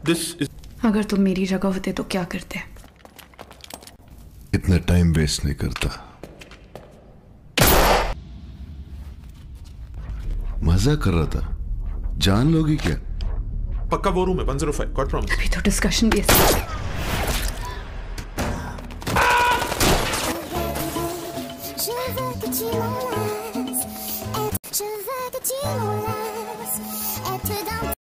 This is अगर तुम मेरी जगह होते तो क्या करते? इतना टाइम वेस्ट नहीं करता। मजा कर रहा था। जान लोगी क्या? पक्का वो रूम है 105 गॉड प्रॉमिस। अभी तो डिस्कशन भी है।